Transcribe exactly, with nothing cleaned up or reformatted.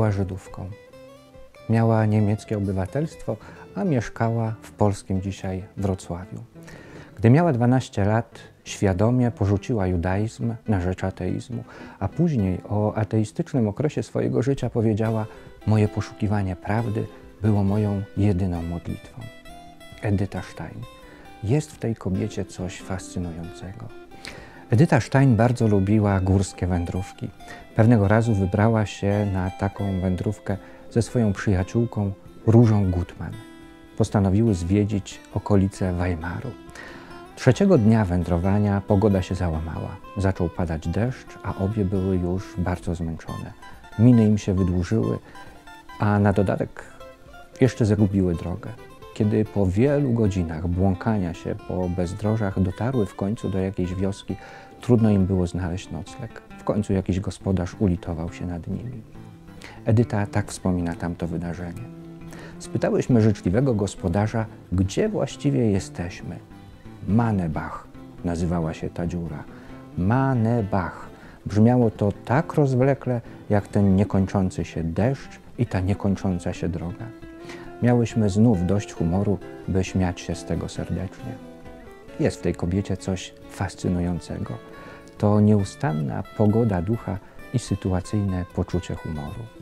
była Żydówką. Miała niemieckie obywatelstwo, a mieszkała w polskim dzisiaj Wrocławiu. Gdy miała dwanaście lat, świadomie porzuciła judaizm na rzecz ateizmu, a później o ateistycznym okresie swojego życia powiedziała: moje poszukiwanie prawdy było moją jedyną modlitwą. Edyta Stein. Jest w tej kobiecie coś fascynującego. Edyta Stein bardzo lubiła górskie wędrówki. Pewnego razu wybrała się na taką wędrówkę ze swoją przyjaciółką Różą Gutman. Postanowiły zwiedzić okolice Weimaru. Trzeciego dnia wędrowania pogoda się załamała. Zaczął padać deszcz, a obie były już bardzo zmęczone. Miny im się wydłużyły, a na dodatek jeszcze zgubiły drogę. Kiedy po wielu godzinach błąkania się po bezdrożach dotarły w końcu do jakiejś wioski, trudno im było znaleźć nocleg. W końcu jakiś gospodarz ulitował się nad nimi. Edyta tak wspomina tamto wydarzenie. Spytałyśmy życzliwego gospodarza, gdzie właściwie jesteśmy. Manebach nazywała się ta dziura. Manebach. Brzmiało to tak rozwlekle, jak ten niekończący się deszcz i ta niekończąca się droga. Miałyśmy znów dość humoru, by śmiać się z tego serdecznie. Jest w tej kobiecie coś fascynującego. To nieustanna pogoda ducha i sytuacyjne poczucie humoru.